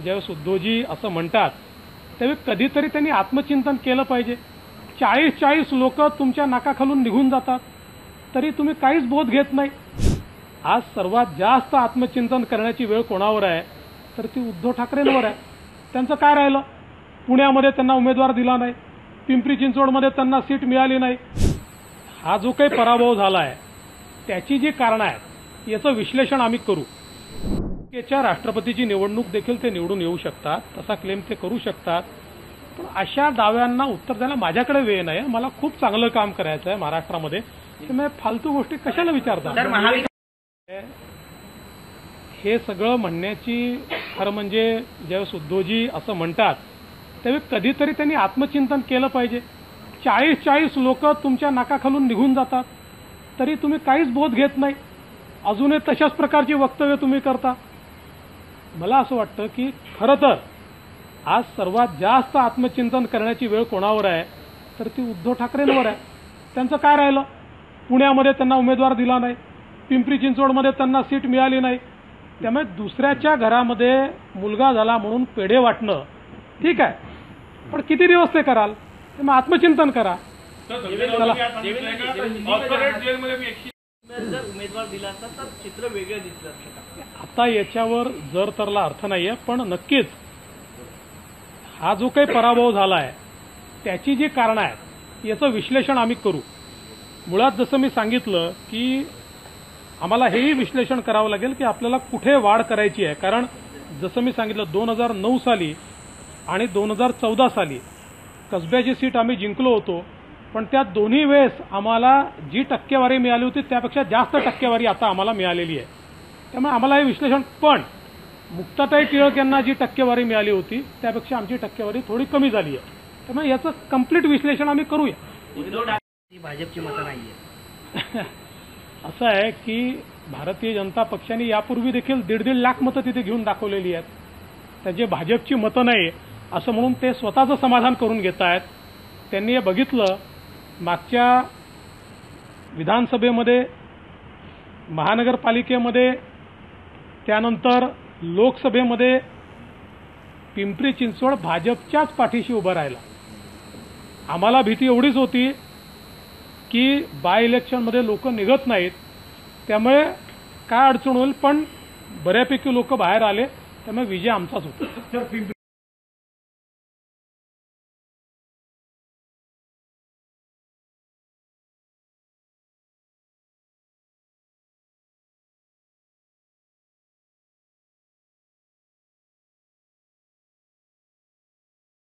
ज्यावेळेस उद्धवजी असं म्हणतात त्यावेळी कधीतरी त्यांनी आत्मचिंतन केलं पाहिजे। 40 लोक तुमच्या नाकाखालून निघून जातात तरी तुम्ही काहीच बोध घेत नाही। आज सर्वात जास्त आत्मचिंतन करण्याची वेळ कोणावर आहे तर ती उद्धव ठाकरेंवर आहे। त्यांचं काय राहिलं? पुण्यामध्ये त्यांना उमेदवार दिला नाही, पिंपरी चिंचवडमध्ये त्यांना सीट मिळाली नाही। हा जो काही पराभव झाला आहे त्याची जी कारणं आहेत याचं विश्लेषण आम्ही करू। याच्या राष्ट्रपतीची निवडणूक देखील ते निवडून येऊ शकतात, तसा क्लेम ते करू शकतात, पण अशा दाव्यांना उत्तर द्यायला माझ्याकडे वेळ नाही। मला खूप चांगलं काम करायचं आहे महाराष्ट्रामध्ये, त्यामुळे फालतू गोष्टी कशाला विचारतात? हे सगळं म्हणण्याची खरं म्हणजे ज्यावेळेस उद्धवजी असं म्हणतात त्यावेळी कधीतरी त्यांनी आत्मचिंतन केलं पाहिजे। 40 लोक तुमच्या नाकाखालून निघून जातात तरी तुम्ही काहीच बोध घेत नाही, अजूनही तशाच प्रकारची वक्तव्य तुम्ही करता। मला असं वाटतं की खरं तर आज सर्वात जास्त आत्मचिंतन करण्याची वेळ कोणावर आहे तर ती उद्धव ठाकरेंवर आहे। त्यांचं काय राहिलं? पुण्यामध्ये त्यांना उमेदवार दिला नाही, पिंपरी चिंचवडमध्ये त्यांना सीट मिळाली नाही, त्यामुळे दुसऱ्याच्या घरामध्ये मुलगा झाला म्हणून पेढे वाटणं ठीक आहे, पण किती दिवस ते कराल? मग आत्मचिंतन करा। उमेदवार दिला असता तर चित्र वेगळं दिसलं असतं। आता याच्यावर जर तरला अर्थ नाहीये, पण नक्कीच हा जो काही पराभव झाला आहे त्याची जी कारणं आहेत याचं विश्लेषण आम्ही करू। मुळात जसं मी सांगितलं की आम्हाला हेही विश्लेषण करावं लागेल की आपल्याला कुठे वाढ करायची आहे, कारण जसं मी सांगितलं 2009 साली आणि 2014 साली कसब्याची सीट आम्ही जिंकलो होतो, पण त्या दोन्ही वेळेस आम्हाला जी टक्केवारी मिळाली होती त्यापेक्षा जास्त टक्केवारी आता आम्हाला मिळालेली आहे। त्यामुळे आम्हाला हे विश्लेषण, पण मुक्ताताई टिळक यांना जी टक्केवारी मिळाली होती त्यापेक्षा आमची टक्केवारी थोडी कमी झाली आहे, त्यामुळे याचं कंप्लीट विश्लेषण आम्ही करूया। भाजपची मतं नाहीये असं आहे की भारतीय जनता पक्षाने यापूर्वी देखील 1.5 लाख मतं तिथे घेऊन दाखवलेली आहेत। त्याचे भाजपची मतं नाही असं म्हणून ते स्वतःचं समाधान करून घेत आहेत। त्यांनी हे बघितलं, मागच्या विधानसभेमध्ये, महानगरपालिकेमध्ये, त्यानंतर लोकसभेमध्ये पिंपरी चिंचवड भाजपच्याच पाठीशी उभं राहिला। आम्हाला भीती एवढीच होती की बाय इलेक्शनमध्ये लोक निघत नाहीत, त्यामुळे काय अडचण होईल, पण बऱ्यापैकी लोक बाहेर आले, त्यामुळे विजय आमचाच होता।